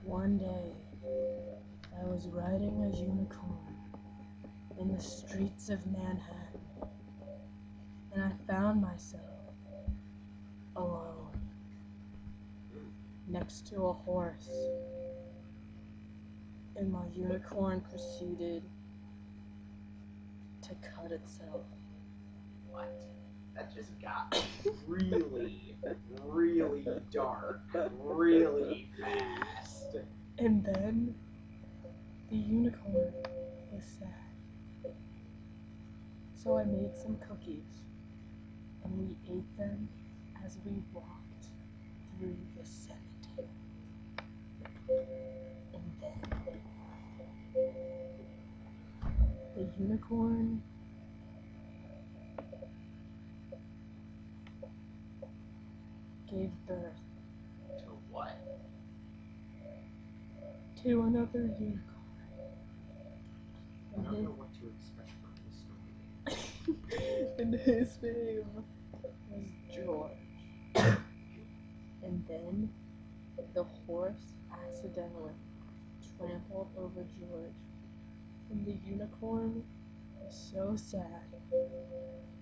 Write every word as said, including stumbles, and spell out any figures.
One day, I was riding a unicorn in the streets of Manhattan, and I found myself alone next to a horse, and my unicorn proceeded to cut itself. What? That just got really, really dark, really fast. And then the unicorn was sad. So I made some cookies, and we ate them as we walked through the cemetery. And then the unicorn gave birth To what? to another unicorn. I don't know what to expect from this story. And his name was George. And then the horse accidentally trampled over George. And the unicorn was so sad